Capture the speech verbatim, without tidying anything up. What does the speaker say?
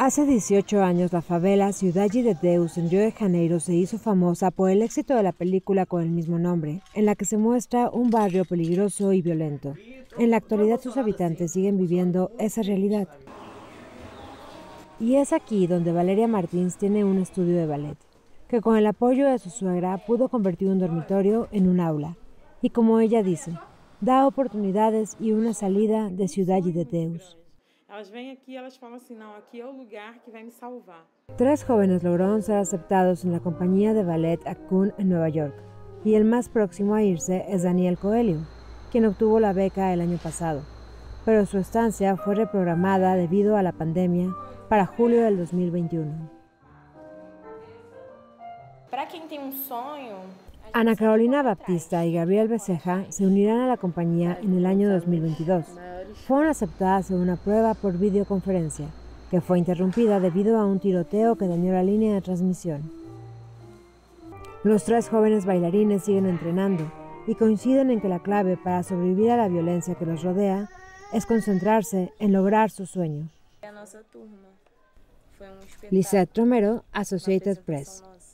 Hace dieciocho años, la favela Cidade de Deus en Río de Janeiro se hizo famosa por el éxito de la película con el mismo nombre, en la que se muestra un barrio peligroso y violento. En la actualidad, sus habitantes siguen viviendo esa realidad. Y es aquí donde Valeria Martins tiene un estudio de ballet, que con el apoyo de su suegra pudo convertir un dormitorio en un aula. Y como ella dice, da oportunidades y una salida de Cidade de Deus. Elas vêm aqui, elas falam assim, não, aqui é o lugar que vai me salvar. Tres jóvenes lograron ser aceptados en la compañía de ballet Acun en Nueva York, y el más próximo a irse es Daniel Coelho, quien obtuvo la beca el año pasado, pero su estancia fue reprogramada debido a la pandemia para julio del dos mil veintiuno. Para quien tiene un sueño, Ana Carolina Baptista y Gabriel Becerra se unirán a la compañía en el año dos mil veintidós. Fueron aceptadas en una prueba por videoconferencia, que fue interrumpida debido a un tiroteo que dañó la línea de transmisión. Los tres jóvenes bailarines siguen entrenando y coinciden en que la clave para sobrevivir a la violencia que los rodea es concentrarse en lograr sus sueños. Lisette Romero, Associated Press.